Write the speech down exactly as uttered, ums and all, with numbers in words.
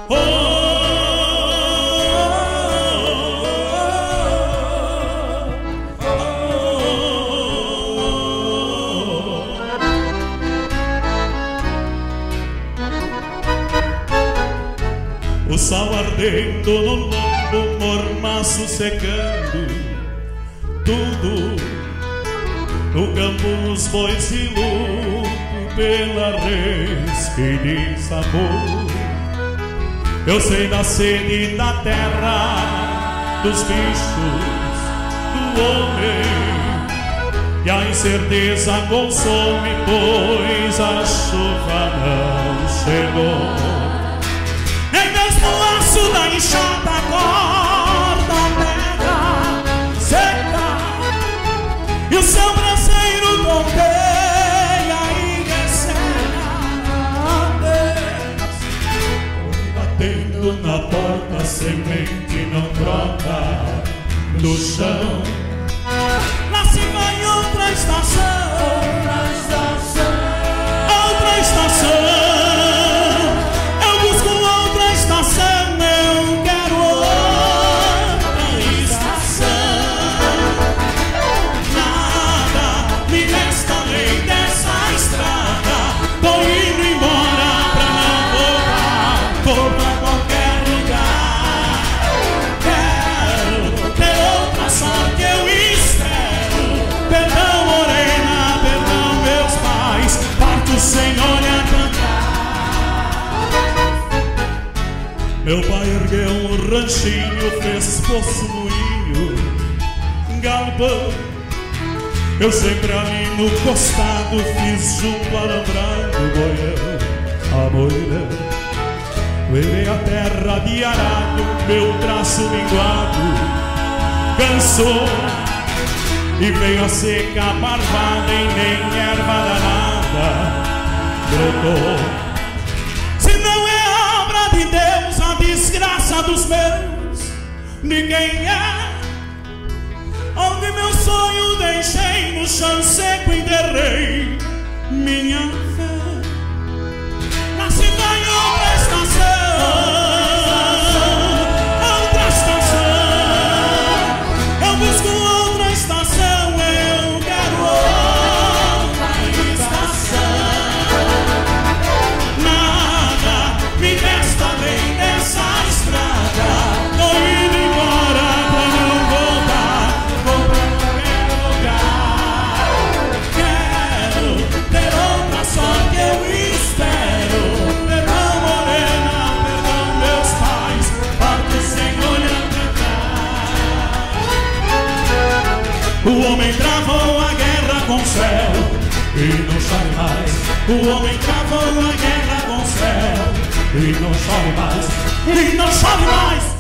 Oh, oh, oh. O sol ardendo no lombo, mormaço secando, tudo no campo os bois de luto pela res que diz amor. Eu sei da sede da terra, dos bichos, do homem, e a incerteza consome, pois a chuva não chegou. Nem mesmo o aço da enxada corta a terra seca, e o seu braseiro tonteia e recena Deus. Batendo na porta, semente não brota no chão. Lá se vai outra estação, outra estação, outra estação. Eu busco outra estação, eu quero outra estação. Nada me resta além dessa estrada. Tô indo embora pra não voltar, vou pra qualquer lugar. Quero ter outra sorte, eu espero. Perdão, morena, perdão, meus pais, parto sem olhar pra cá. Meu pai ergueu um ranchinho, fez poço, moinho, galpão. Eu sempre ali no costado fiz junto alambrado boião, a moira. Levei a terra de arado, meu traço minguado cansou, e veio a seca marvada e nem erva danada brotou. Se não é obra de Deus a desgraça dos meus, ninguém é. Onde meu sonho deixei no chão seco, enterrei minha fé. Lá se vai outra estação, outra estação. Eu busco outra estação, eu quero outra estação. Nada me resta além dessa estrada. Tô indo embora pra não voltar, vou pra qualquer lugar. Quero ter outra sorte, eu espero. Perdão, morena, perdão, meus pais, parto sem olhar pra cá. O homem travou a guerra com o céu e não chore mais. O homem travou a guerra com o céu e não chore mais, e não chore mais.